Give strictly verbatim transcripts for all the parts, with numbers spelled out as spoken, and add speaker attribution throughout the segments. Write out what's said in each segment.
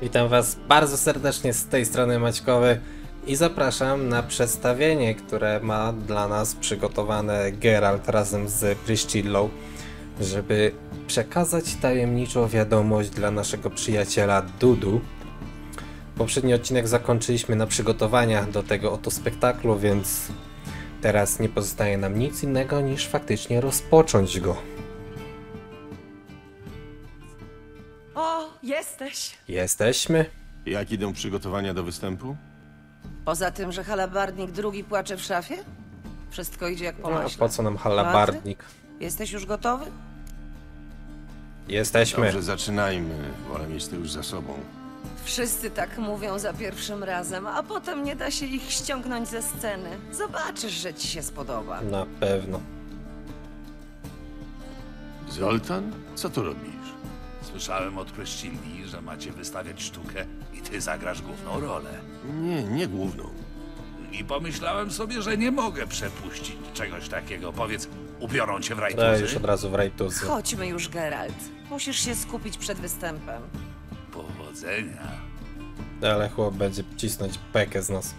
Speaker 1: Witam Was bardzo serdecznie z tej strony Maćkowy i zapraszam na przedstawienie, które ma dla nas przygotowane Geralt razem z Priscillą, żeby przekazać tajemniczą wiadomość dla naszego przyjaciela Dudu. Poprzedni odcinek zakończyliśmy na przygotowaniach do tego oto spektaklu, więc teraz nie pozostaje nam nic innego niż faktycznie rozpocząć go.
Speaker 2: O, jesteś!
Speaker 1: Jesteśmy.
Speaker 3: Jak idą przygotowania do występu?
Speaker 2: Poza tym, że halabardnik drugi płacze w szafie? Wszystko idzie jak po
Speaker 1: No, a
Speaker 2: maśle.
Speaker 1: po co nam halabardnik?
Speaker 2: Jesteś już gotowy?
Speaker 1: Jesteśmy.
Speaker 3: Dobrze, zaczynajmy. Wolę mieć to już za sobą.
Speaker 2: Wszyscy tak mówią za pierwszym razem, a potem nie da się ich ściągnąć ze sceny. Zobaczysz, że ci się spodoba.
Speaker 1: Na pewno.
Speaker 3: Zoltan? Co tu robisz?
Speaker 4: Słyszałem od Priscilli, że macie wystawiać sztukę i ty zagrasz główną rolę.
Speaker 3: Nie, nie główną.
Speaker 4: I pomyślałem sobie, że nie mogę przepuścić czegoś takiego. Powiedz, ubiorą cię w
Speaker 1: Daj
Speaker 4: rajtuzy?
Speaker 1: już od razu w rajtuzy.
Speaker 2: Chodźmy już, Geralt. Musisz się skupić przed występem.
Speaker 4: Powodzenia.
Speaker 1: Ale chłop będzie cisnąć bekę z nas.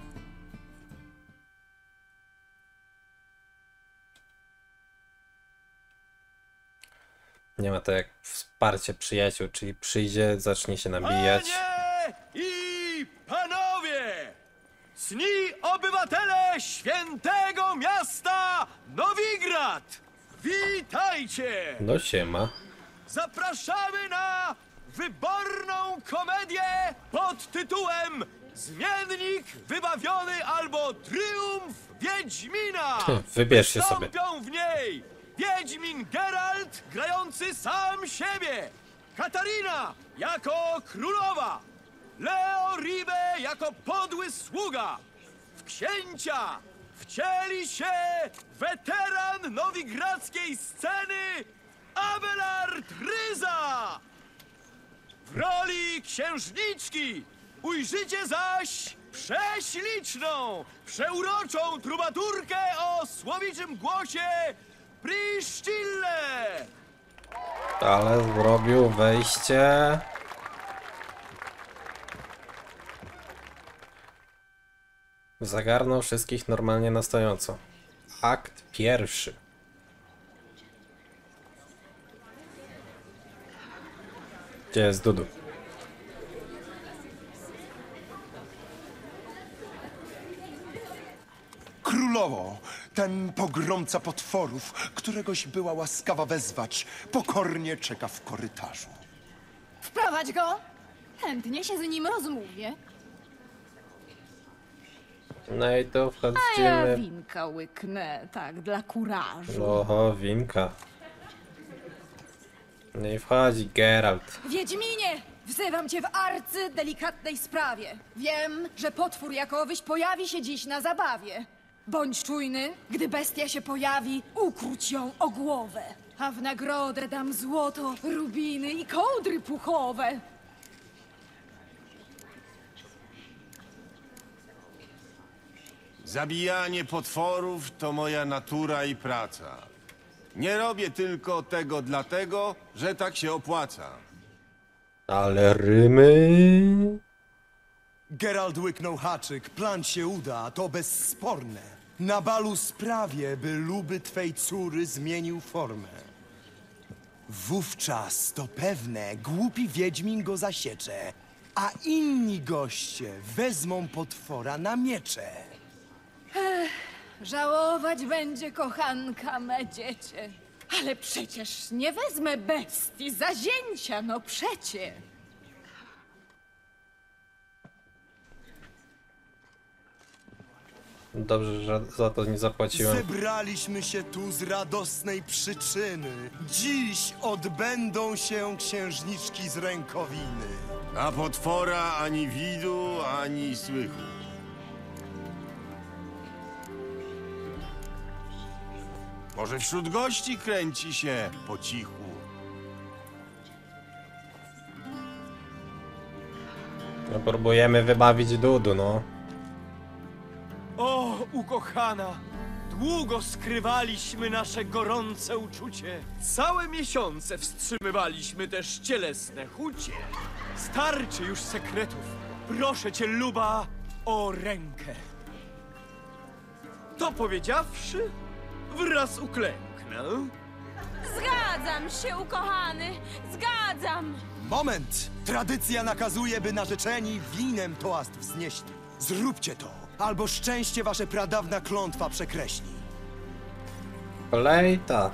Speaker 1: Nie ma to jak wsparcie przyjaciół, czyli przyjdzie, zacznie się nabijać.
Speaker 5: Panie i panowie! Cni obywatele świętego miasta Nowigrad! Witajcie!
Speaker 1: No siema.
Speaker 5: Zapraszamy na wyborną komedię pod tytułem Zmiennik wybawiony albo Triumf Wiedźmina!
Speaker 1: Wybierz się sobie.
Speaker 5: Wystąpią w niej Wiedźmin Geralt grający sam siebie, Katarina jako królowa, Leo Ribe jako podły sługa. W księcia wcieli się weteran nowigradzkiej sceny Abelard Ryza. W roli księżniczki ujrzycie zaś prześliczną, przeuroczą trubaturkę o słowiczym głosie Priscillę.
Speaker 1: Ale zrobił wejście. Zagarnął wszystkich normalnie na stojąco. Akt pierwszy. Gdzie jest Dudu?
Speaker 6: Królowo, ten pogromca potworów, któregoś była łaskawa wezwać, pokornie czeka w korytarzu.
Speaker 7: Wprowadź go! Chętnie się z nim rozmówię.
Speaker 1: No i tu
Speaker 7: A ja
Speaker 1: wchodzimy.
Speaker 7: winka łyknę, tak, dla kurażu.
Speaker 1: Oho, winka. No i wchodzi Geralt.
Speaker 7: Wiedźminie! Wzywam cię w arcy delikatnej sprawie. Wiem, że potwór jakowyś pojawi się dziś na zabawie. Bądź czujny, gdy bestia się pojawi, ukróć ją o głowę. A w nagrodę dam złoto, rubiny i kołdry puchowe.
Speaker 3: Zabijanie potworów to moja natura i praca. Nie robię tylko tego dlatego, że tak się opłaca.
Speaker 1: Ale rymy.
Speaker 6: Geralt łyknął haczyk, plan się uda, to bezsporne. Na balu sprawię, by luby twej córy zmienił formę. Wówczas to pewne, głupi wiedźmin go zasiecze, a inni goście wezmą potwora na miecze.
Speaker 7: Żałować będzie kochanka me dziecię. Ale przecież nie wezmę bestii za zięcia, no przecie.
Speaker 1: Dobrze, że za to nie zapłaciłem.
Speaker 6: Zebraliśmy się tu z radosnej przyczyny. Dziś odbędą się księżniczki z rękowiny.
Speaker 3: A potwora ani widu, ani słychu. Może wśród gości kręci się po cichu.
Speaker 1: No, próbujemy wybawić Dudu, no.
Speaker 5: O, ukochana! Długo skrywaliśmy nasze gorące uczucie. Całe miesiące wstrzymywaliśmy też cielesne chucie. Starczy już sekretów. Proszę cię, Luba, o rękę. To powiedziawszy, wraz uklęknę.
Speaker 8: Zgadzam się, ukochany! Zgadzam!
Speaker 6: Moment! Tradycja nakazuje, by narzeczeni winem toast wznieśli. Zróbcie to, albo szczęście wasze pradawna klątwa przekreśli.
Speaker 1: Kolejta.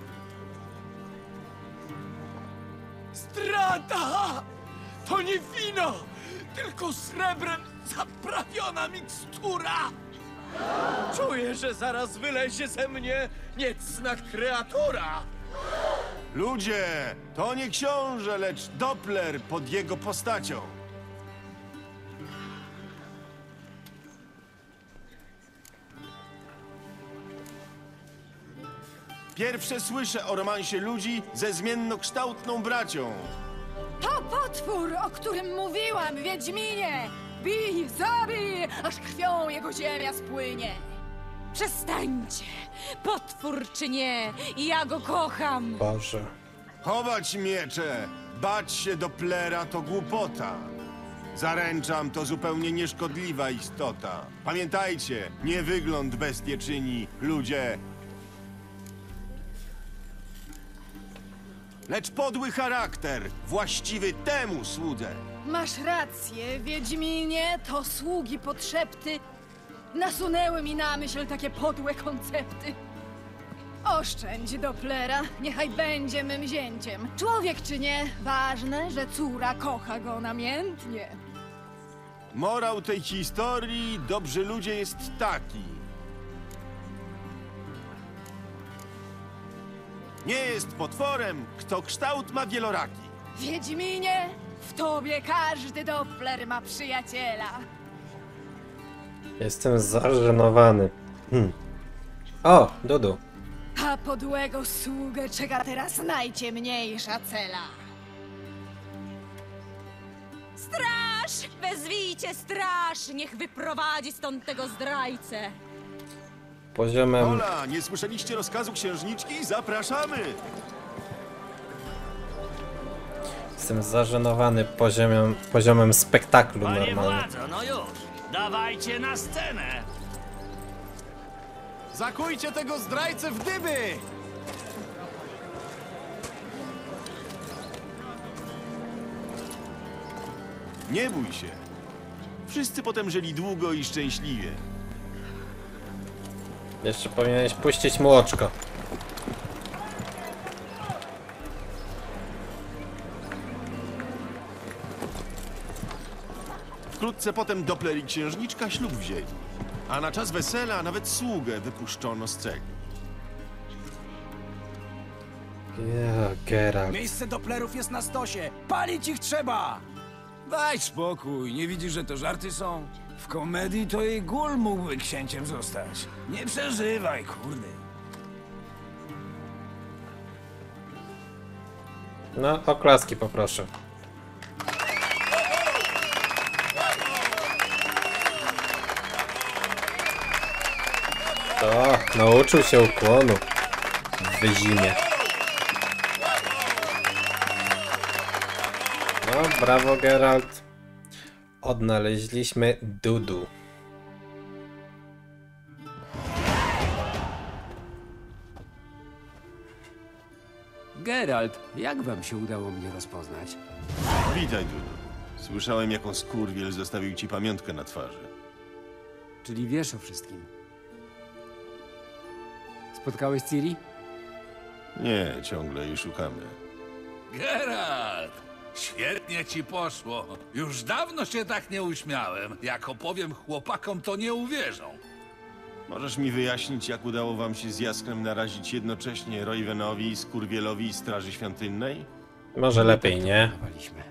Speaker 5: Strata! To nie wino, tylko srebrem zaprawiona mikstura! Czuję, że zaraz wylezie ze mnie niecna kreatura!
Speaker 3: Ludzie, to nie książę, lecz Doppler pod jego postacią. Pierwsze słyszę o romansie ludzi ze zmiennokształtną bracią.
Speaker 7: To potwór, o którym mówiłam, Wiedźminie! Bij, zabij, aż krwią jego ziemia spłynie!
Speaker 8: Przestańcie! Potwór czy nie, ja go kocham!
Speaker 1: Boże.
Speaker 3: Chować miecze, bać się Dopplera to głupota. Zaręczam, to zupełnie nieszkodliwa istota. Pamiętajcie, nie wygląd bestie czyni, ludzie, lecz podły charakter, właściwy temu słudze.
Speaker 7: Masz rację, Wiedźminie, to sługi podszepty nasunęły mi na myśl takie podłe koncepty. Oszczędź Dopplera, niechaj będzie mym zięciem. Człowiek czy nie, ważne, że córa kocha go namiętnie.
Speaker 3: Morał tej historii, dobrzy ludzie, jest taki. Nie jest potworem, kto kształt ma wieloraki.
Speaker 7: Wiedźminie, w tobie każdy Doppler ma przyjaciela.
Speaker 1: Jestem zażenowany. Hmm. O, Dudu.
Speaker 7: A podłego sługę czeka teraz najciemniejsza cela.
Speaker 8: Straż! Wezwijcie straż! Niech wyprowadzi stąd tego zdrajcę!
Speaker 1: Poziomem...
Speaker 3: Hola, nie słyszeliście rozkazu księżniczki? Zapraszamy!
Speaker 1: Jestem zażenowany poziomem, poziomem spektaklu
Speaker 9: Panie
Speaker 1: normalnie.
Speaker 9: władzo, no już! Dawajcie na scenę!
Speaker 5: Zakujcie tego zdrajcę w dyby!
Speaker 3: Nie bój się. Wszyscy potem żyli długo i szczęśliwie.
Speaker 1: Jeszcze powinieneś puścić mu oczko.
Speaker 3: Wkrótce potem Doppler i księżniczka ślub wzięli. A na czas wesela nawet sługę wypuszczono z celi.
Speaker 1: Ja, Geralt.
Speaker 5: Miejsce Dopplerów jest na stosie! Palić ich trzeba!
Speaker 10: Daj spokój, nie widzisz, że to żarty są? W komedii to jej gól mógłby księciem zostać. Nie przeżywaj, kurde.
Speaker 1: No, oklaski poproszę. To, nauczył się ukłonu w zimie. No, brawo Geralt. Odnaleźliśmy Dudu.
Speaker 11: Geralt, jak wam się udało mnie rozpoznać?
Speaker 3: Witaj, Dudu. Słyszałem, jaką skurwiel zostawił ci pamiątkę na twarzy.
Speaker 11: Czyli wiesz o wszystkim. Spotkałeś Ciri?
Speaker 3: Nie, ciągle jej szukamy.
Speaker 4: Geralt! Świetnie ci poszło. Już dawno się tak nie uśmiałem. Jak opowiem chłopakom, to nie uwierzą.
Speaker 3: Możesz mi wyjaśnić, jak udało wam się z Jaskrem narazić jednocześnie Roywenowi, Skurwielowi i Straży Świątynnej?
Speaker 1: Może lepiej nie.
Speaker 11: Chowaliśmy.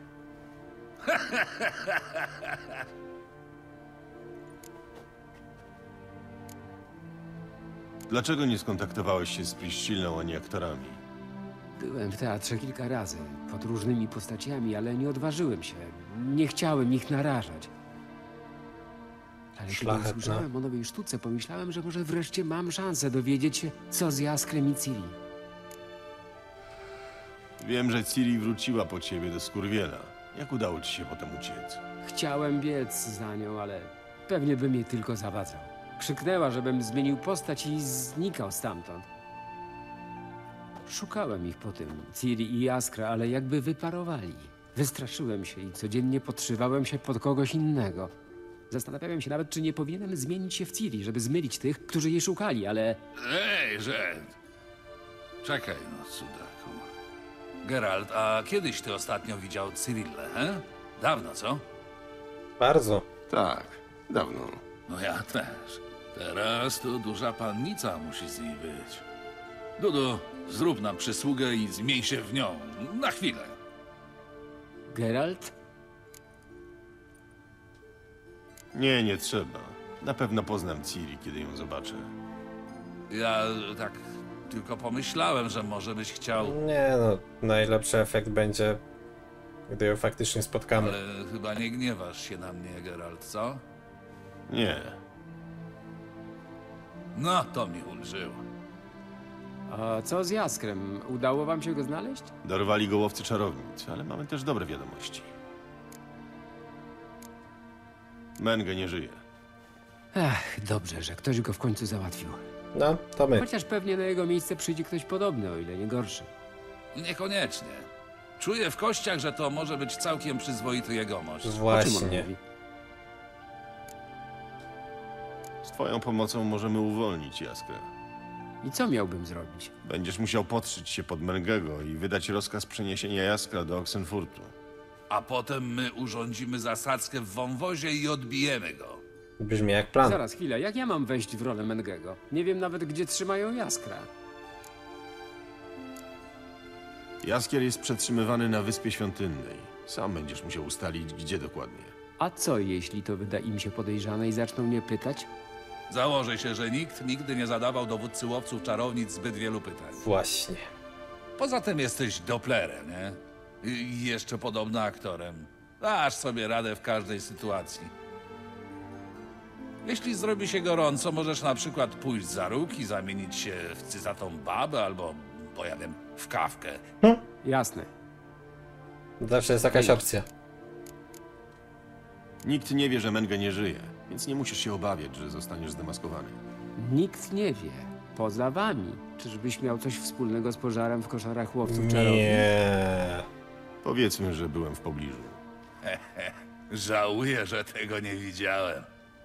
Speaker 3: Dlaczego nie skontaktowałeś się z Priscillą ani aktorami?
Speaker 11: Byłem w teatrze kilka razy, pod różnymi postaciami, ale nie odważyłem się. Nie chciałem ich narażać. Ale kiedy
Speaker 1: Szlachetna.
Speaker 11: usłyszałem o nowej sztuce, pomyślałem, że może wreszcie mam szansę dowiedzieć się, co z Jaskrem i Ciri.
Speaker 3: Wiem, że Ciri wróciła po ciebie do Skurwiela. Jak udało ci się potem uciec?
Speaker 11: Chciałem biec za nią, ale pewnie bym jej tylko zawadzał. Krzyknęła, żebym zmienił postać i znikał stamtąd. Szukałem ich po tym, Ciri i Jaskra, ale jakby wyparowali. Wystraszyłem się i codziennie podszywałem się pod kogoś innego. Zastanawiałem się nawet, czy nie powinienem zmienić się w Ciri, żeby zmylić tych, którzy jej szukali, ale...
Speaker 4: Ej, Rzęd! Czekaj no, cudaku. Geralt, a kiedyś ty ostatnio widział Cyrillę, he? Dawno, co?
Speaker 1: Bardzo.
Speaker 3: Tak, dawno.
Speaker 4: No ja też. Teraz to duża pannica musi z niej być. Dudu, zrób nam przysługę i zmień się w nią. Na chwilę.
Speaker 11: Geralt?
Speaker 3: Nie, nie trzeba. Na pewno poznam Ciri, kiedy ją zobaczę.
Speaker 4: Ja tak tylko pomyślałem, że może byś chciał,
Speaker 1: Nie no, najlepszy efekt będzie, gdy ją faktycznie spotkamy.
Speaker 4: ale chyba nie gniewasz się na mnie, Geralt, co?
Speaker 3: Nie.
Speaker 4: No, to mi ulżyło.
Speaker 11: A co z Jaskrem? Udało wam się go znaleźć?
Speaker 3: Dorwali go łowcy czarownic, ale mamy też dobre wiadomości. Menge nie żyje.
Speaker 11: Ech, dobrze, że ktoś go w końcu załatwił.
Speaker 1: No, to my.
Speaker 11: Chociaż pewnie na jego miejsce przyjdzie ktoś podobny, o ile nie gorszy.
Speaker 4: Niekoniecznie. Czuję w kościach, że to może być całkiem przyzwoity jegomość.
Speaker 11: O czym on
Speaker 1: Właśnie.
Speaker 11: mówi?
Speaker 3: Z twoją pomocą możemy uwolnić Jaskrę.
Speaker 11: I co miałbym zrobić?
Speaker 3: Będziesz musiał podszyć się pod Mengego i wydać rozkaz przeniesienia Jaskra do Oxenfurtu.
Speaker 4: A potem my urządzimy zasadzkę w wąwozie i odbijemy go.
Speaker 1: Brzmi jak plan.
Speaker 11: Zaraz, chwilę, jak ja mam wejść w rolę Mengego? Nie wiem nawet, gdzie trzymają Jaskra.
Speaker 3: Jaskier jest przetrzymywany na Wyspie Świątynnej. Sam będziesz musiał ustalić, gdzie dokładnie.
Speaker 11: A co, jeśli to wyda im się podejrzane i zaczną mnie pytać?
Speaker 4: Założę się, że nikt nigdy nie zadawał dowódcy łowców czarownic zbyt wielu pytań.
Speaker 1: Właśnie.
Speaker 4: Poza tym jesteś Dopplerem, nie? I jeszcze podobno aktorem. Dasz sobie radę w każdej sytuacji. Jeśli zrobi się gorąco, możesz na przykład pójść za róg i zamienić się w cyzatą babę albo, bo ja wiem, w kawkę.
Speaker 11: Jasne.
Speaker 1: Zawsze jest jakaś opcja.
Speaker 3: Nikt nie wie, że Menge nie żyje, więc nie musisz się obawiać, że zostaniesz zdemaskowany.
Speaker 11: Nikt nie wie. Poza wami. Czyżbyś miał coś wspólnego z pożarem w koszarach łowców czarownic?
Speaker 1: Nie.
Speaker 3: Powiedzmy, że byłem w pobliżu.
Speaker 4: Żałuję, że tego nie widziałem.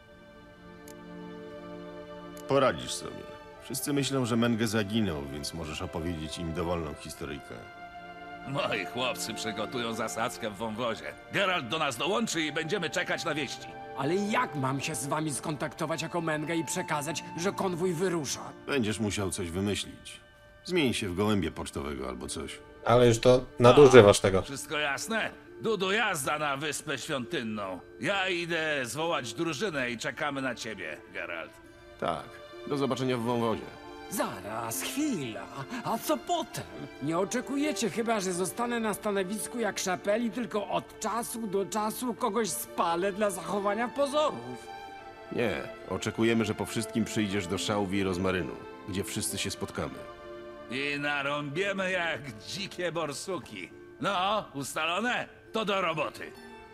Speaker 3: Poradzisz sobie. Wszyscy myślą, że Menge zaginął, więc możesz opowiedzieć im dowolną historyjkę.
Speaker 4: Moi chłopcy przygotują zasadzkę w wąwozie. Geralt do nas dołączy i będziemy czekać na wieści.
Speaker 11: Ale jak mam się z wami skontaktować jako Menge i przekazać, że konwój wyrusza?
Speaker 3: Będziesz musiał coś wymyślić. Zmień się w gołębie pocztowego albo coś.
Speaker 1: Ale już to nadużywasz tego.
Speaker 4: Wszystko jasne? Dudu, jazda na Wyspę Świątynną. Ja idę zwołać drużynę i czekamy na ciebie, Geralt.
Speaker 3: Tak. Do zobaczenia w wąwozie.
Speaker 11: Zaraz, chwila. A co potem? Nie oczekujecie chyba, że zostanę na stanowisku jak szapeli, tylko od czasu do czasu kogoś spalę dla zachowania pozorów.
Speaker 3: Nie. Oczekujemy, że po wszystkim przyjdziesz do Szałwi i Rozmarynu, gdzie wszyscy się spotkamy.
Speaker 4: I narąbiemy jak dzikie borsuki. No, ustalone? To do roboty.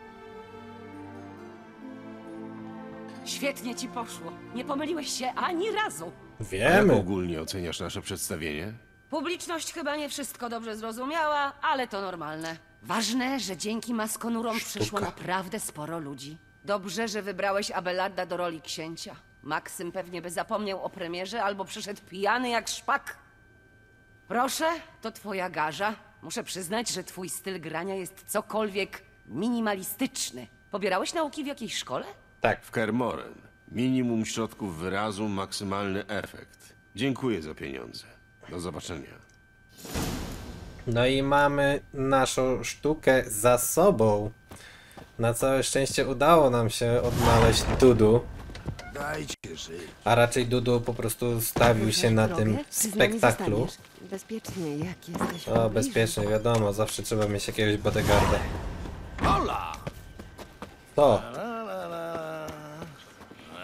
Speaker 2: Świetnie ci poszło. Nie pomyliłeś się ani razu.
Speaker 3: Jak
Speaker 1: Wiemy.
Speaker 3: ogólnie oceniasz nasze przedstawienie?
Speaker 2: Publiczność chyba nie wszystko dobrze zrozumiała, ale to normalne. Ważne, że dzięki maskonurom przyszło naprawdę sporo ludzi. Dobrze, że wybrałeś Abelarda do roli księcia. Maksym pewnie by zapomniał o premierze albo przyszedł pijany jak szpak. Proszę, to twoja garza. Muszę przyznać, że twój styl grania jest cokolwiek minimalistyczny. Pobierałeś nauki w jakiejś szkole?
Speaker 1: Tak.
Speaker 3: W Kermoren. Minimum środków wyrazu, maksymalny efekt. Dziękuję za pieniądze. Do zobaczenia.
Speaker 1: No i mamy naszą sztukę za sobą. Na całe szczęście udało nam się odnaleźć Dudu.
Speaker 10: Dajcie żyć.
Speaker 1: A raczej Dudu po prostu stawił się na tym spektaklu.
Speaker 12: Bezpiecznie, jak jesteś w
Speaker 1: O,
Speaker 12: pobliżu.
Speaker 1: bezpiecznie, wiadomo, zawsze trzeba mieć jakiegoś bodyguarda.
Speaker 10: Hola!
Speaker 1: To,
Speaker 10: La, la, la.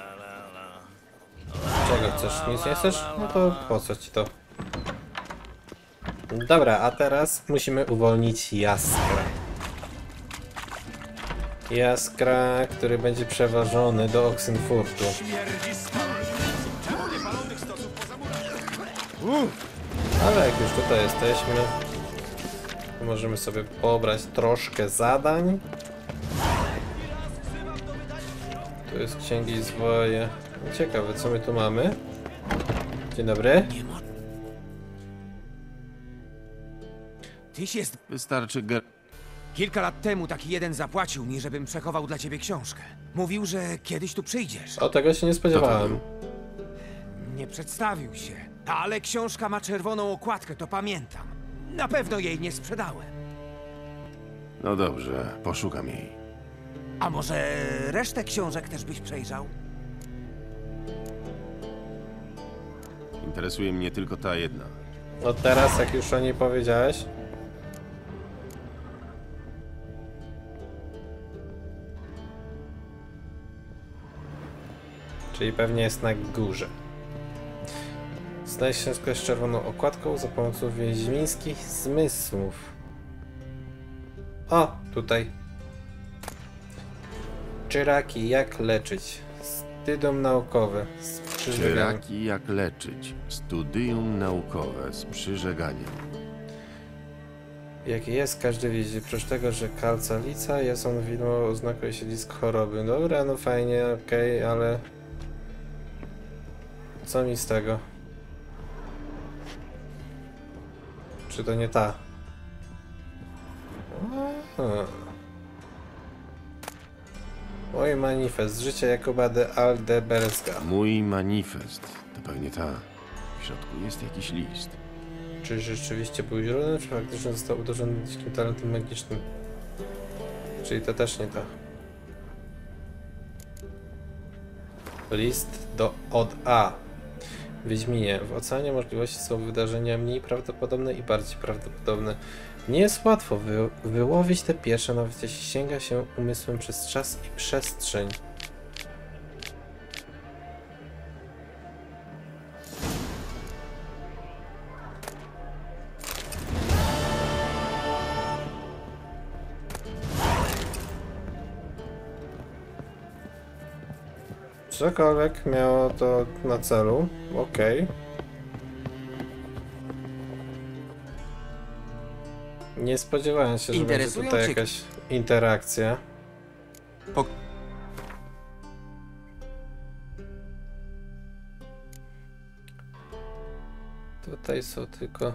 Speaker 1: Czego chcesz? Nic nie chcesz? No to po co ci to? Dobra, a teraz musimy uwolnić Jaskra. Jaskra, który będzie przewożony do Oxenfurtu. Ale jak już tutaj jesteśmy, to możemy sobie pobrać troszkę zadań. Tu jest księgi zwoje. Ciekawe, co my tu mamy. Dzień dobry.
Speaker 13: Tyś jest...
Speaker 14: Wystarczy ger...
Speaker 13: Kilka lat temu taki jeden zapłacił mi, żebym przechował dla ciebie książkę. Mówił, że kiedyś tu przyjdziesz.
Speaker 1: O, tego się nie spodziewałem.
Speaker 13: Nie przedstawił się, ale książka ma czerwoną okładkę, to pamiętam. Na pewno jej nie sprzedałem.
Speaker 14: No dobrze, poszukam jej.
Speaker 13: A może resztę książek też byś przejrzał?
Speaker 14: Interesuje mnie tylko ta jedna.
Speaker 1: No teraz, jak już o niej powiedziałeś. Czyli pewnie jest na górze. Znajdź książkę z czerwoną okładką za pomocą wiedźmińskich zmysłów. O, tutaj. Czyraki, jak leczyć. Studium naukowe. Z przyżeganiem.
Speaker 14: Czyraki, jak leczyć. Studium naukowe z przyżeganiem.
Speaker 1: Jaki jest, każdy widzi. Oprócz tego, że kalcalica jest on widmo oznakuje siedlisk choroby. Dobra, no fajnie, okej, okay, ale... Co mi z tego? Czy to nie ta? Aha. Mój manifest. Życie Jakuba de Aldeberska.
Speaker 14: Mój manifest. To pewnie ta. W środku jest jakiś list.
Speaker 1: Czy rzeczywiście był źródłem, czy faktycznie został uderzony dzikim talentem magicznym? Czyli to też nie ta. List do od A. Wiedźminie, w oceanie możliwości są wydarzenia mniej prawdopodobne i bardziej prawdopodobne. Nie jest łatwo wy wyłowić te pierwsze, nawet jeśli sięga się umysłem przez czas i przestrzeń. Cokolwiek miało to na celu, okej. Okay. Nie spodziewałem się, że będzie tutaj jakaś interakcja. Po... Tutaj są tylko...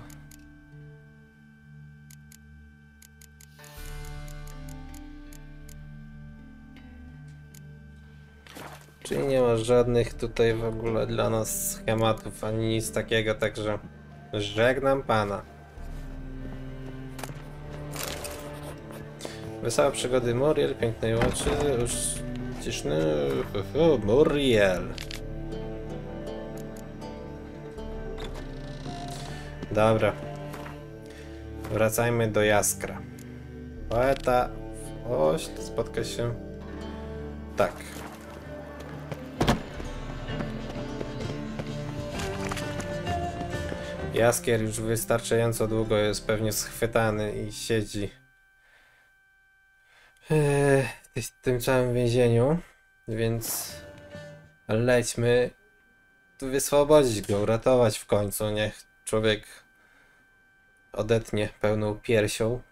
Speaker 1: Czyli nie ma żadnych tutaj w ogóle dla nas schematów, ani nic takiego, także żegnam pana. Wesołe przygody Muriel, pięknej oczy, uściszny... Muriel. Dobra. Wracajmy do Jaskra. Poeta... Oś, to spotka się... Tak. Jaskier już wystarczająco długo jest pewnie schwytany i siedzi w tym całym więzieniu, więc lećmy wyswobodzić go, uratować w końcu. Niech człowiek odetnie pełną piersią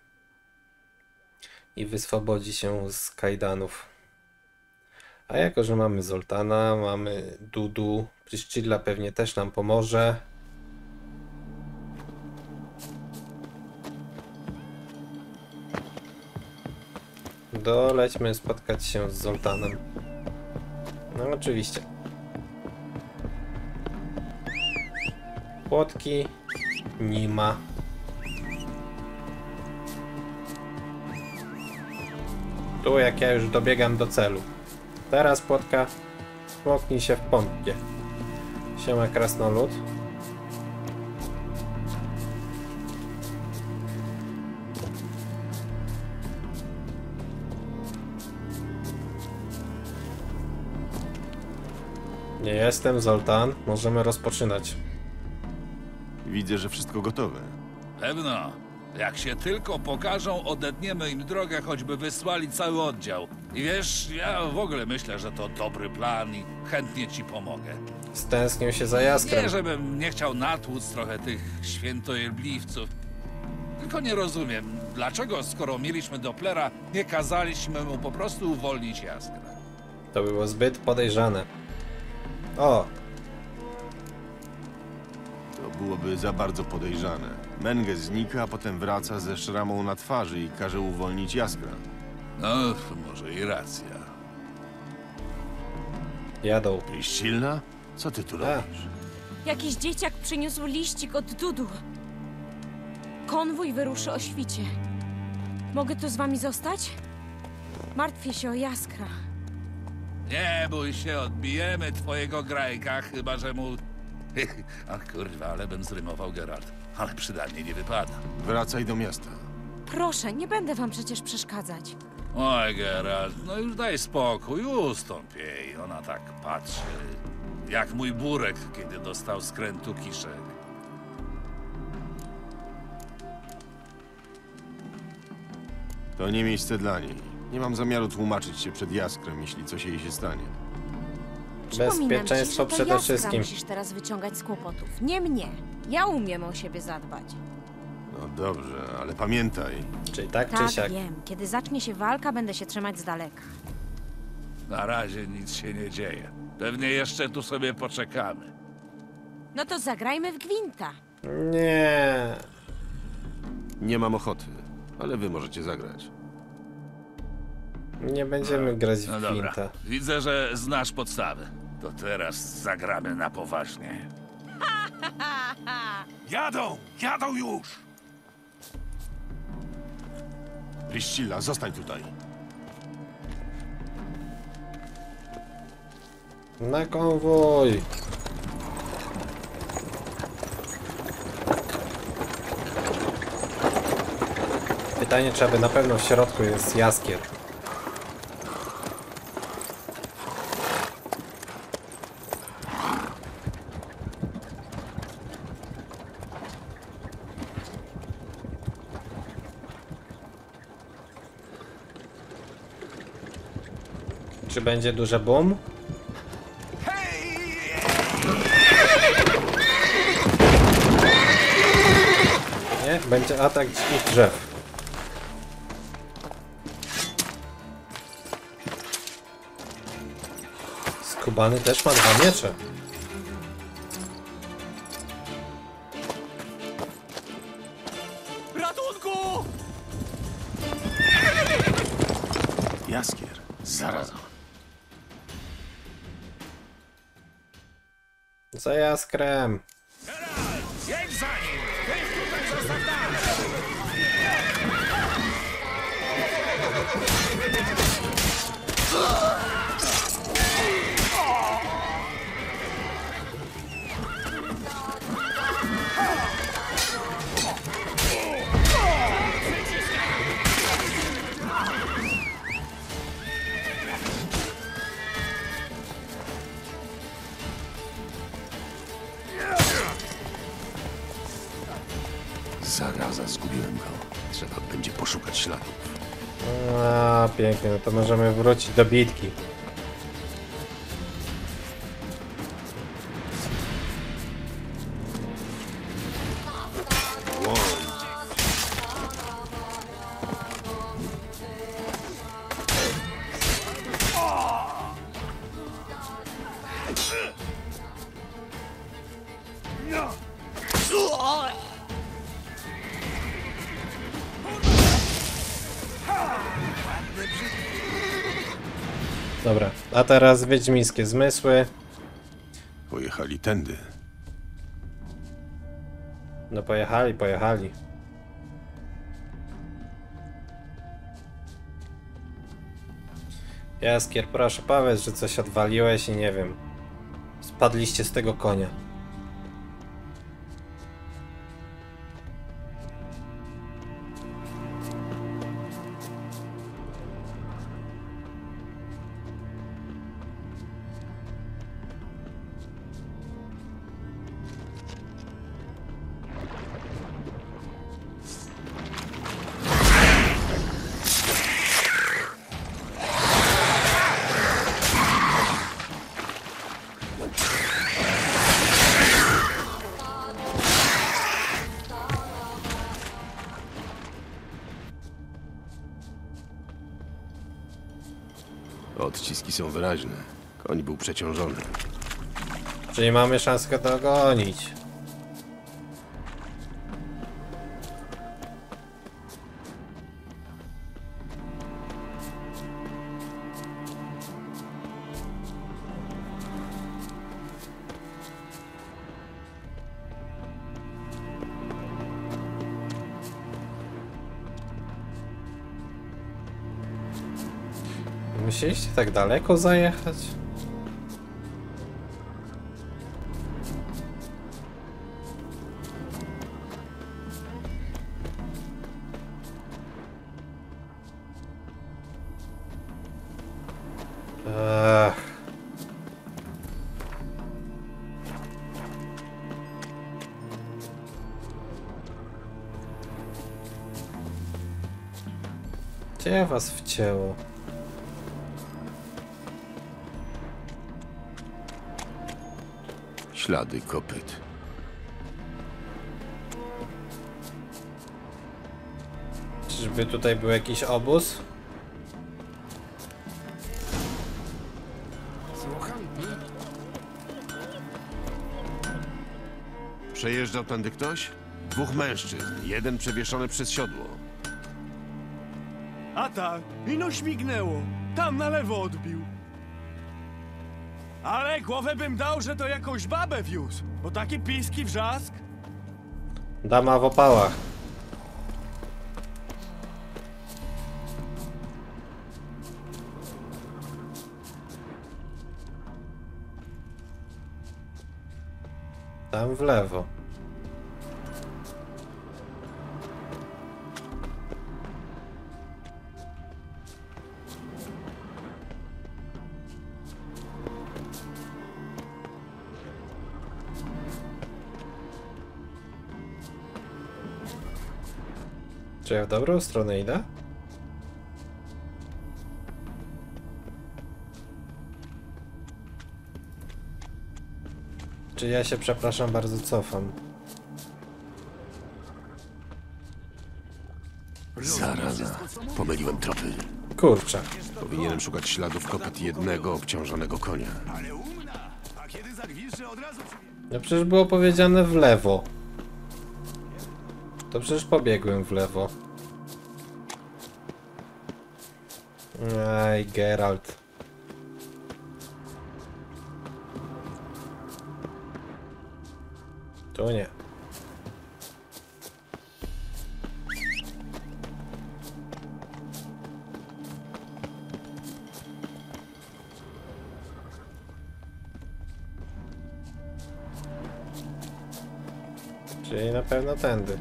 Speaker 1: i wyswobodzi się z kajdanów. A jako, że mamy Zoltana, mamy Dudu, Priscilla pewnie też nam pomoże. Dolećmy spotkać się z Zoltanem. No oczywiście. Płotki nie ma. Tu jak ja już dobiegam do celu. Teraz płotka, smoknij się w pompie. Siema krasnolud. Nie jestem, Zoltan. Możemy rozpoczynać.
Speaker 3: Widzę, że wszystko gotowe.
Speaker 4: Pewno. Jak się tylko pokażą, odetniemy im drogę, choćby wysłali cały oddział. I wiesz, ja w ogóle myślę, że to dobry plan i chętnie ci pomogę.
Speaker 1: Stęsknił się za Jaskrem.
Speaker 4: Nie, żebym nie chciał natłuc trochę tych świętojebliwców. Tylko nie rozumiem, dlaczego skoro mieliśmy Dopplera, nie kazaliśmy mu po prostu uwolnić Jaskra.
Speaker 1: To było zbyt podejrzane. O!
Speaker 3: To byłoby za bardzo podejrzane. Menge znika, a potem wraca ze szramą na twarzy i każe uwolnić Jaskra.
Speaker 4: No, może i racja.
Speaker 1: Jadą.
Speaker 3: Priscilla? Co ty tu robisz?
Speaker 8: Jakiś dzieciak przyniósł liścik od Dudu. Konwój wyruszy o świcie. Mogę tu z wami zostać? Martwię się o Jaskra.
Speaker 4: Nie bój się, odbijemy twojego grajka, chyba że mu... A kurwa, ale bym zrymował, Geralt. Ale przydatnie nie wypada.
Speaker 3: Wracaj do miasta.
Speaker 8: Proszę, nie będę wam przecież przeszkadzać.
Speaker 4: Oj, Geralt, no już daj spokój, ustąp jej. Ona tak patrzy, jak mój burek, kiedy dostał skrętu kiszek.
Speaker 3: To nie miejsce dla niej. Nie mam zamiaru tłumaczyć się przed Jaskrem, jeśli coś jej się stanie.
Speaker 8: Bezpieczeństwo ci, że to
Speaker 1: przede
Speaker 8: Jaskra
Speaker 1: wszystkim.
Speaker 8: musisz teraz wyciągać z kłopotów. Nie mnie. Ja umiem o siebie zadbać.
Speaker 3: No dobrze, ale pamiętaj.
Speaker 1: Czyli tak,
Speaker 8: Tak,
Speaker 1: czy siak.
Speaker 8: wiem. Kiedy zacznie się walka, będę się trzymać z daleka.
Speaker 4: Na razie nic się nie dzieje. Pewnie jeszcze tu sobie poczekamy.
Speaker 8: No to zagrajmy w gwinta.
Speaker 1: Nie.
Speaker 3: Nie mam ochoty, ale wy możecie zagrać.
Speaker 1: Nie będziemy grać
Speaker 4: No
Speaker 1: w
Speaker 4: dobra,
Speaker 1: Gwinta.
Speaker 4: widzę, że znasz podstawy. To teraz zagramy na poważnie.
Speaker 10: Jadą! Jadą już!
Speaker 3: Priscilla, zostań tutaj.
Speaker 1: Na konwój. Pytanie, czy aby na pewno w środku jest Jaskier. Czy będzie duże boom? Nie? Będzie atak dzikich drzew. Skubany też ma dwa miecze.
Speaker 5: Ratunku!
Speaker 3: Jaskier, zaraz.
Speaker 1: Za Jaskrem.
Speaker 10: Jedź za nim! Ty tutaj zostaw nas!
Speaker 14: Zaraza, zgubiłem go. Trzeba będzie poszukać śladów.
Speaker 1: A, pięknie, no to możemy wrócić do bitki. Dobra, a teraz wiedźmińskie zmysły.
Speaker 3: Pojechali tędy.
Speaker 1: No pojechali, pojechali. Jaskier, proszę powiedz, że coś odwaliłeś i nie wiem. Spadliście z tego konia.
Speaker 14: Odciski są wyraźne. Koń był przeciążony.
Speaker 1: Czyli mamy szansę go dogonić. Musieliście tak daleko zajechać? Ech. Gdzie was wcięło?
Speaker 14: Ślady kopyt.
Speaker 1: Czyżby tutaj był jakiś obóz?
Speaker 14: Przejeżdżał tędy ktoś? Dwóch mężczyzn, jeden przewieszony przez siodło.
Speaker 5: A tak, ino śmignęło. Tam na lewo odbił. Ale głowę bym dał, że to jakąś babę wiózł, bo taki piski wrzask.
Speaker 1: Dama w opałach. Tam w lewo. Czy ja w dobrą stronę idę? Czy ja się, przepraszam bardzo, cofam?
Speaker 14: Zaraza. Pomyliłem tropy.
Speaker 1: Kurczę.
Speaker 14: Powinienem szukać śladów kopyt jednego obciążonego konia.
Speaker 1: No przecież było powiedziane w lewo. To przecież pobiegłem w lewo. Aj, Geralt. Tu nie. Czyli na pewno tędy.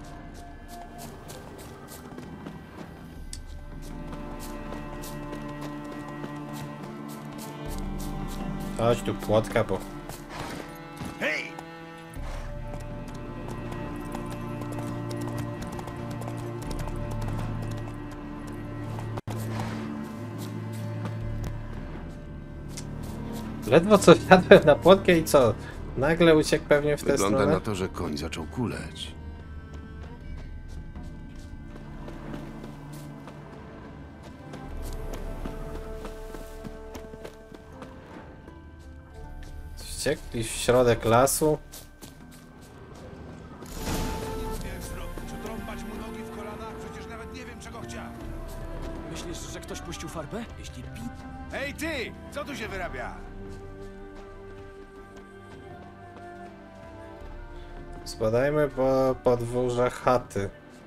Speaker 1: Chodź tu, płotka, bo...
Speaker 3: Hej!
Speaker 1: Ledwo co wsiadłem na płotkę i co? Nagle uciekł pewnie w tę
Speaker 14: Wygląda
Speaker 1: stronę?
Speaker 14: na to, że koń zaczął kuleć.
Speaker 1: Wściekli w środek lasu.
Speaker 5: Myślisz, że ktoś puścił farbę? Jeśli pi...
Speaker 10: Ej ty! Co tu się wyrabia?
Speaker 1: Spadajmy po podwórze chaty.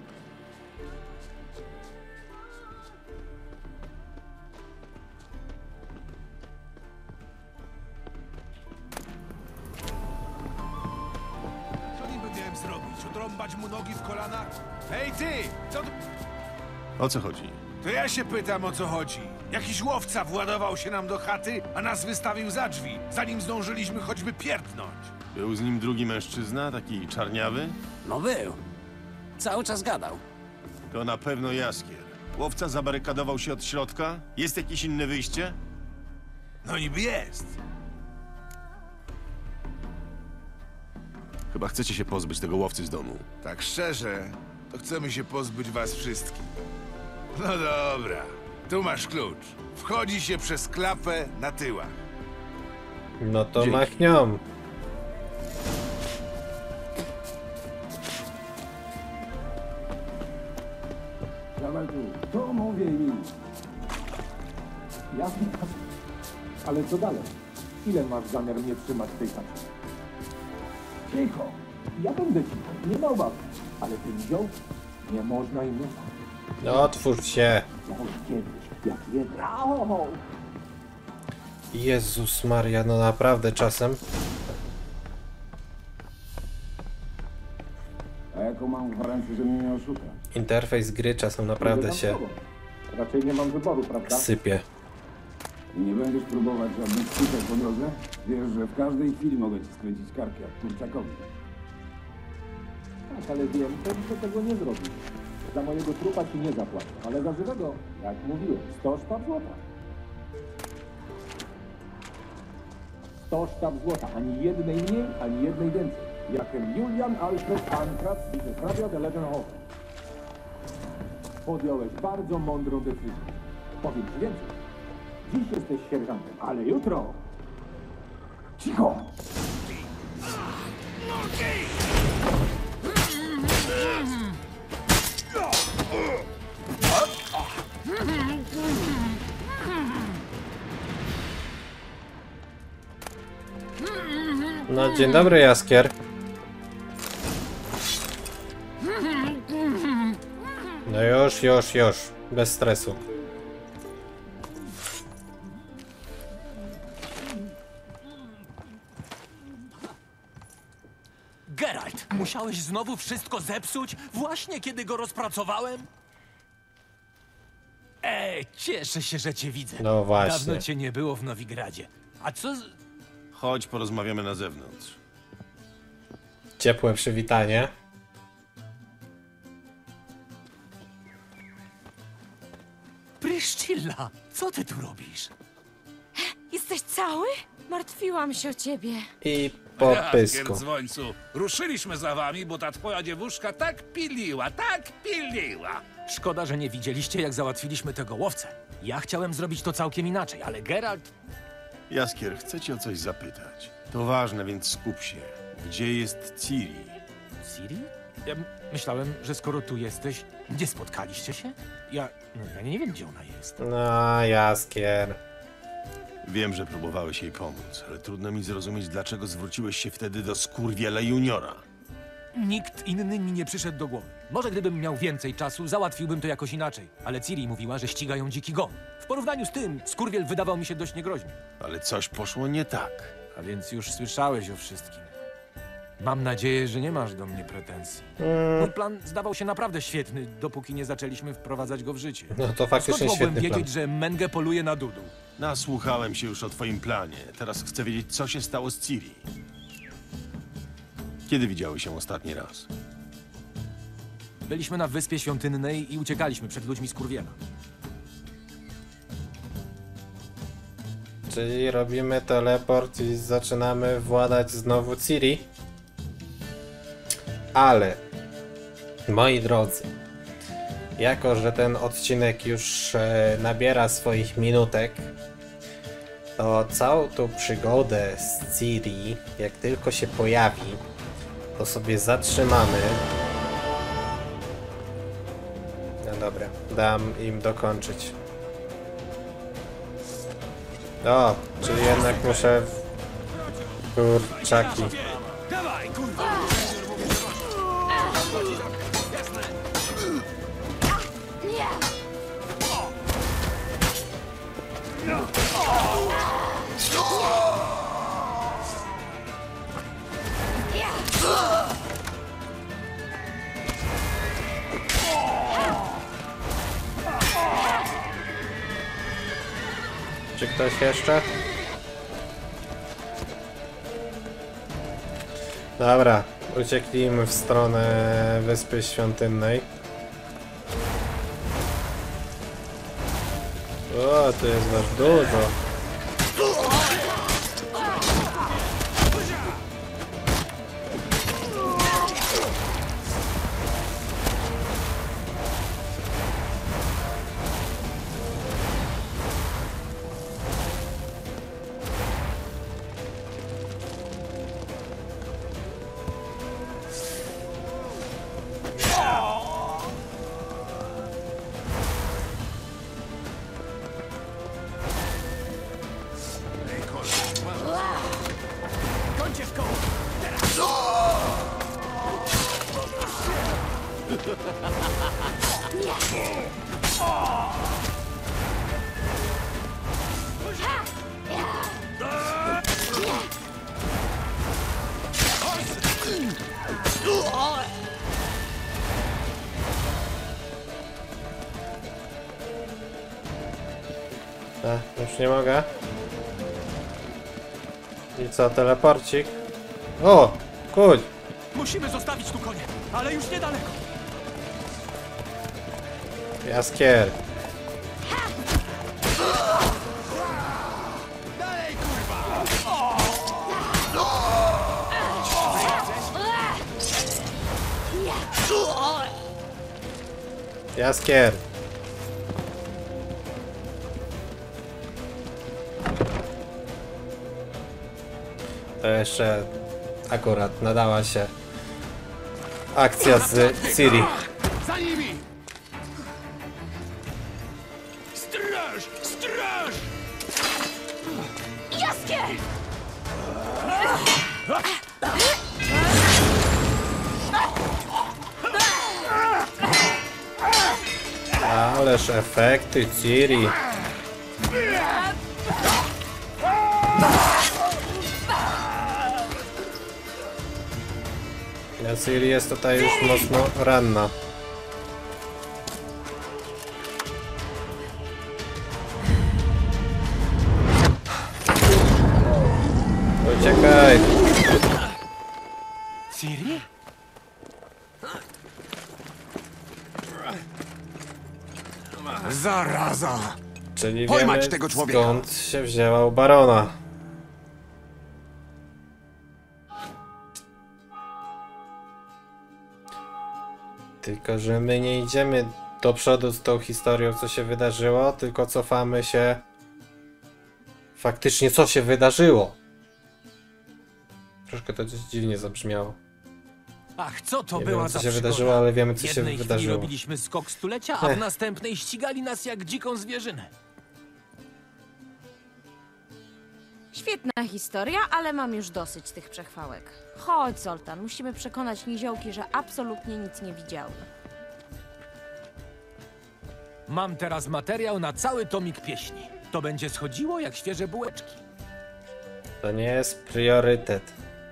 Speaker 10: Co niby miałem zrobić? Utrąbać mu nogi w kolanach? Ej ty! Co tu...
Speaker 14: O co chodzi?
Speaker 10: To ja się pytam, o co chodzi. Jakiś łowca władował się nam do chaty, a nas wystawił za drzwi, zanim zdążyliśmy choćby pierdnąć.
Speaker 14: Był z nim drugi mężczyzna, taki czarniawy?
Speaker 9: No był. Cały czas gadał.
Speaker 3: To na pewno Jaskier. Łowca zabarykadował się od środka? Jest jakieś inne wyjście?
Speaker 10: No niby jest.
Speaker 14: Chyba chcecie się pozbyć tego łowcy z domu.
Speaker 10: Tak szczerze, to chcemy się pozbyć was wszystkich. No dobra, tu masz klucz.
Speaker 15: Wchodzi się przez klapę na tyłach.
Speaker 1: No to
Speaker 15: Dzięki.
Speaker 1: machnią.
Speaker 16: Dawaj tu, to mówię mi. Jasne. Ale co dalej? Ile masz zamiar mnie trzymać w tej chacie? Cicho. Ja będę cicho, nie ma obawy. Ale ty wziął? Nie można im mówić.
Speaker 1: No otwórz się.
Speaker 16: Może kiedyś, jak jedno.
Speaker 1: Jezus Maria, no naprawdę czasem.
Speaker 16: A jaką mam gwarancję, że mnie nie oszuka?
Speaker 1: Interfejs gry czasem naprawdę się
Speaker 16: Raczej nie mam wyboru, prawda?
Speaker 1: sypie.
Speaker 16: I nie będziesz próbować żadnych skutek po drodze? Wiesz, że w każdej chwili mogę ci skręcić karkę, jak kurczakowi. Tak, ale wiem, że tego nie zrobisz. Za mojego trupa ci nie zapłacę, ale za żywego, jak mówiłem, sto sztab złota. sto sztab złota, ani jednej mniej, ani jednej więcej. Jakem Julian Alfred Pankrat, wicehrabia de Ledenhofen. Podjąłeś bardzo mądrą decyzję. Powiem ci więcej. Dziś jesteś sierżantem, ale jutro... Cicho!
Speaker 1: No dzień dobry, Jaskier. No już, już, już. Bez stresu.
Speaker 5: Geralt, musiałeś znowu wszystko zepsuć, właśnie kiedy go rozpracowałem? Ej, cieszę się, że cię widzę.
Speaker 1: No właśnie.
Speaker 5: Dawno cię nie było w Nowigradzie. A co z...
Speaker 14: Chodź, porozmawiamy na zewnątrz.
Speaker 1: Ciepłe przywitanie.
Speaker 5: Pryszcilla, co ty tu robisz?
Speaker 8: Jesteś cały? Martwiłam się o ciebie.
Speaker 1: I po
Speaker 4: Jaskier,
Speaker 1: pysku.
Speaker 4: dzwońcu, ruszyliśmy za wami, bo ta twoja dziewuszka tak piliła, tak piliła.
Speaker 5: Szkoda, że nie widzieliście, jak załatwiliśmy tego łowcę. Ja chciałem zrobić to całkiem inaczej, ale Geralt...
Speaker 14: Jaskier, chcę cię o coś zapytać. To ważne, więc skup się. Gdzie jest Ciri?
Speaker 5: Ciri? Ja m- myślałem, że skoro tu jesteś, nie spotkaliście się? Ja... No, ja nie wiem, gdzie ona jest.
Speaker 1: No, Jaskier.
Speaker 14: Wiem, że próbowałeś jej pomóc, ale trudno mi zrozumieć, dlaczego zwróciłeś się wtedy do skurwiela juniora.
Speaker 5: Nikt inny mi nie przyszedł do głowy. Może gdybym miał więcej czasu, załatwiłbym to jakoś inaczej. Ale Ciri mówiła, że ścigają dziki gon. W porównaniu z tym, skurwiel wydawał mi się dość niegroźny.
Speaker 14: Ale coś poszło nie tak.
Speaker 5: A więc już słyszałeś o wszystkim. Mam nadzieję, że nie masz do mnie pretensji.
Speaker 1: Mm.
Speaker 5: Mój plan zdawał się naprawdę świetny, dopóki nie zaczęliśmy wprowadzać go w życie.
Speaker 1: No to faktycznie
Speaker 5: Skąd mogłem
Speaker 1: świetny
Speaker 5: wiedzieć,
Speaker 1: plan.
Speaker 5: że Menge poluje na Dudu?
Speaker 14: Nasłuchałem się już o twoim planie. Teraz chcę wiedzieć, co się stało z Ciri. Kiedy widziały się ostatni raz?
Speaker 5: Byliśmy na Wyspie Świątynnej i uciekaliśmy przed ludźmi skurwiela.
Speaker 1: Czyli robimy teleport i zaczynamy władać znowu Ciri. Ale, moi drodzy, jako że ten odcinek już e, nabiera swoich minutek, to całą tą przygodę z Ciri, jak tylko się pojawi, to sobie zatrzymamy. No dobra, dam im dokończyć. O, czyli jednak muszę... Kurczaki.
Speaker 5: Dawaj, kurwa!
Speaker 1: Czy ktoś jeszcze? Dobra, ucieklijmy w stronę Wyspy Świątynnej. O, tu jest was dużo. A, już nie mogę. I co, teleporcik? O! Kuń!
Speaker 5: Musimy zostawić tu konie, ale już niedaleko.
Speaker 1: Jaskier!
Speaker 5: Dalej, kurwa!
Speaker 1: Jaskier! To jeszcze akurat nadała się akcja z Ciri.
Speaker 5: Za nimi! Straż! Straż!
Speaker 2: Jaskier!
Speaker 1: Ależ efekty Ciri. Ja Ciri jest tutaj już mocno ranna. Uciekaj!
Speaker 5: Ciri?
Speaker 10: Zaraza!
Speaker 1: Czyli
Speaker 10: Pojmać
Speaker 1: wiemy,
Speaker 10: tego człowieka.
Speaker 1: skąd się wzięła u barona. Tylko, że my nie idziemy do przodu z tą historią, co się wydarzyło, tylko cofamy się faktycznie, co się wydarzyło. Troszkę to coś dziwnie zabrzmiało.
Speaker 13: Ach, co to
Speaker 1: Nie
Speaker 13: była
Speaker 1: wiemy, co
Speaker 13: za
Speaker 1: się
Speaker 13: przygoda?
Speaker 1: wydarzyło, ale wiemy, co
Speaker 13: W
Speaker 1: się
Speaker 13: jednej chwili
Speaker 1: wydarzyło.
Speaker 13: robiliśmy skok stulecia, a w
Speaker 1: Ech.
Speaker 13: następnej ścigali nas jak dziką zwierzynę.
Speaker 8: Świetna historia, ale mam już dosyć tych przechwałek. Chodź, Zoltan, musimy przekonać niziołki, że absolutnie nic nie widziały.
Speaker 13: Mam teraz materiał na cały tomik pieśni. To będzie schodziło jak świeże bułeczki.
Speaker 1: To nie jest priorytet.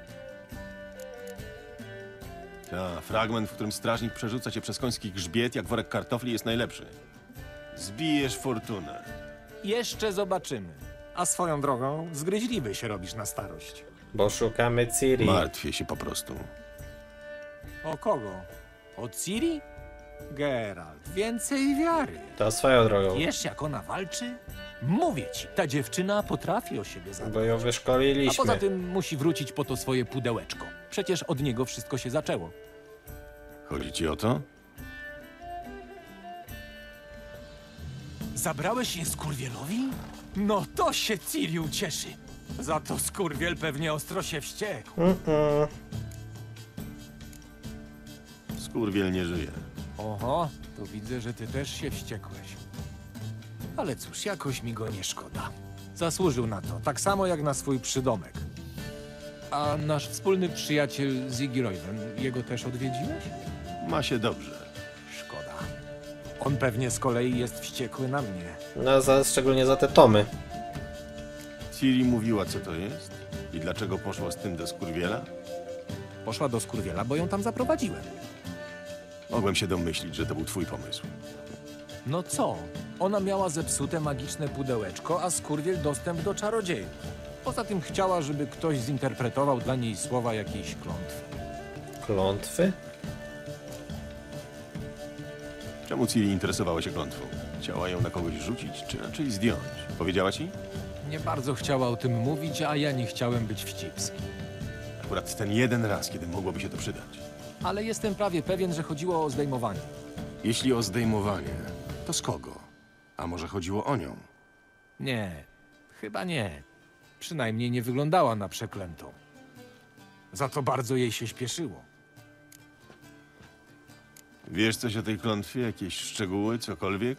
Speaker 14: Ta, fragment, w którym strażnik przerzuca cię przez koński grzbiet jak worek kartofli, jest najlepszy. Zbijesz fortunę.
Speaker 13: Jeszcze zobaczymy. A swoją drogą, zgryźliwy się robisz na starość.
Speaker 1: Bo szukamy Ciri.
Speaker 14: Martwię się po prostu.
Speaker 13: O kogo? O Ciri? Geralt, więcej wiary.
Speaker 1: To swoją drogą.
Speaker 13: Wiesz, jak ona walczy? Mówię ci, ta dziewczyna potrafi o siebie zadbać.
Speaker 1: Bo ją
Speaker 13: A
Speaker 1: wyszkoliliśmy.
Speaker 13: poza tym musi wrócić po to swoje pudełeczko. Przecież od niego wszystko się zaczęło.
Speaker 14: Chodzi ci o to?
Speaker 13: Zabrałeś je skurwielowi? No to się Ciri ucieszy. Za to skurwiel pewnie ostro się wściekł.
Speaker 1: Mm-mm.
Speaker 14: Skurwiel nie żyje.
Speaker 13: Oho, to widzę, że ty też się wściekłeś. Ale cóż, jakoś mi go nie szkoda. Zasłużył na to, tak samo jak na swój przydomek. A nasz wspólny przyjaciel Ziggy Royven, jego też odwiedziłeś?
Speaker 14: Ma się dobrze.
Speaker 13: Szkoda. On pewnie z kolei jest wściekły na mnie.
Speaker 1: No, za, szczególnie za te tomy.
Speaker 14: Ciri mówiła, co to jest? I dlaczego poszła z tym do skurwiela?
Speaker 13: Poszła do skurwiela, bo ją tam zaprowadziłem.
Speaker 14: Mogłem się domyślić, że to był twój pomysł.
Speaker 13: No co? Ona miała zepsute magiczne pudełeczko, a skurwiel dostęp do czarodziejów. Poza tym chciała, żeby ktoś zinterpretował dla niej słowa jakiejś klątwy.
Speaker 1: Klątwy?
Speaker 14: Czemu Ciri interesowała się klątwą? Chciała ją na kogoś rzucić, czy raczej zdjąć? Powiedziała ci?
Speaker 13: Nie bardzo chciała o tym mówić, a ja nie chciałem być wścibski.
Speaker 14: Akurat ten jeden raz, kiedy mogłoby się to przydać.
Speaker 13: Ale jestem prawie pewien, że chodziło o zdejmowanie.
Speaker 14: Jeśli o zdejmowanie, to z kogo? A może chodziło o nią?
Speaker 13: Nie, chyba nie. Przynajmniej nie wyglądała na przeklętą. Za to bardzo jej się śpieszyło.
Speaker 14: Wiesz coś o tej klątwie? Jakieś szczegóły, cokolwiek?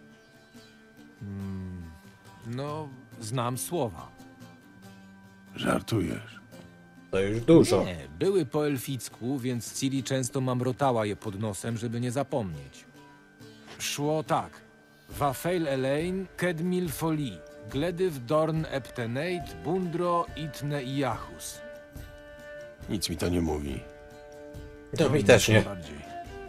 Speaker 13: Hmm, no, znam słowa.
Speaker 14: Żartujesz.
Speaker 1: To już dużo.
Speaker 13: Nie, były po elficku, więc Ciri często mamrotała je pod nosem, żeby nie zapomnieć. szło tak. Wafel Elaine, Kedmil Foli, Gledyw Dorn Eptenate, Bundro, Itne i Jachus.
Speaker 14: Nic mi to nie mówi.
Speaker 1: To mi też nie.
Speaker 13: Bardziej.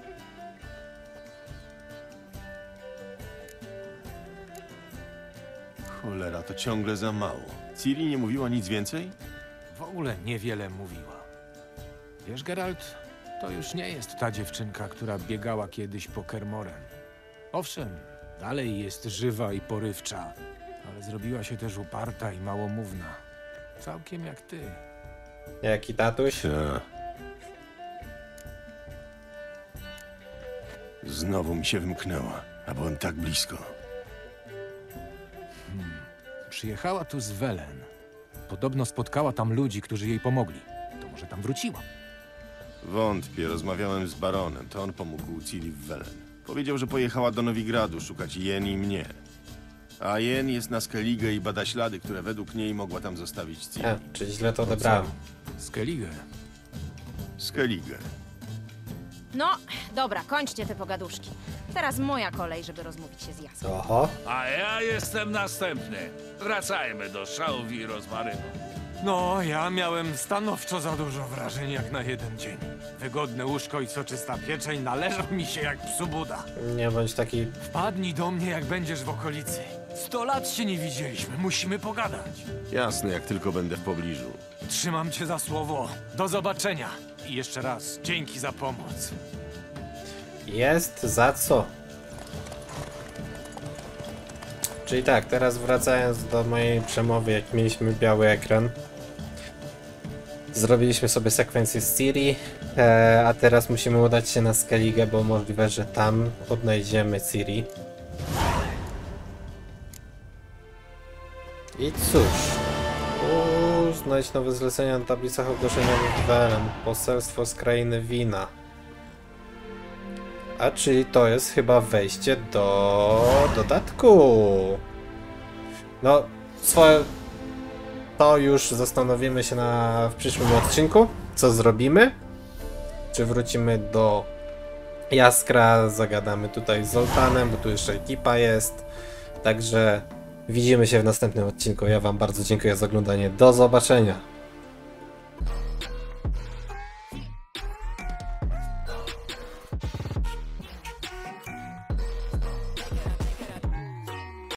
Speaker 14: Cholera, to ciągle za mało. Ciri nie mówiła nic więcej?
Speaker 13: W ogóle niewiele mówiła. Wiesz, Geralt, to już nie jest ta dziewczynka, która biegała kiedyś po Kermoren. Owszem, dalej jest żywa i porywcza, ale zrobiła się też uparta i małomówna. Całkiem jak ty.
Speaker 1: Jaki tatuś?
Speaker 14: Ta. Znowu mi się wymknęła, a byłem tak blisko.
Speaker 13: Hmm. Przyjechała tu z Welen. Podobno spotkała tam ludzi, którzy jej pomogli. To może tam wróciła.
Speaker 14: Wątpię, rozmawiałem z baronem, to on pomógł Ciri w Welen. Powiedział, że pojechała do Nowigradu szukać Jen i mnie. A Jen jest na Skellige i bada ślady, które według niej mogła tam zostawić Ciri.
Speaker 1: A, czyli źle to odebrałem.
Speaker 13: Skellige.
Speaker 14: Skellige.
Speaker 8: No, dobra, kończcie te pogaduszki. Teraz moja kolej, żeby rozmówić się z Jaskrem.
Speaker 1: Oho.
Speaker 4: A ja jestem następny. Wracajmy do szałwi i rozmarynu.
Speaker 10: No, ja miałem stanowczo za dużo wrażeń jak na jeden dzień. Wygodne łóżko i soczysta pieczeń należą mi się jak psu Buda.
Speaker 1: Nie bądź taki...
Speaker 10: Wpadnij do mnie, jak będziesz w okolicy. Sto lat się nie widzieliśmy, musimy pogadać.
Speaker 14: Jasne, jak tylko będę w pobliżu.
Speaker 10: Trzymam cię za słowo. Do zobaczenia. I jeszcze raz, dzięki za pomoc.
Speaker 1: Jest za co? Czyli tak, teraz wracając do mojej przemowy, jak mieliśmy biały ekran. Zrobiliśmy sobie sekwencję z Ciri, e, a teraz musimy udać się na Skellige, bo możliwe, że tam odnajdziemy Ciri. I cóż... Uuu, znajdź nowe zlecenia na tablicach ogłoszeniowych w Welen. Poselstwo z krainy wina. A czyli to jest chyba wejście do dodatku. No, swoje... To już zastanowimy się na, w przyszłym odcinku, co zrobimy. Czy wrócimy do Jaskra, zagadamy tutaj z Zoltanem, bo tu jeszcze ekipa jest. Także widzimy się w następnym odcinku. Ja wam bardzo dziękuję za oglądanie. Do zobaczenia.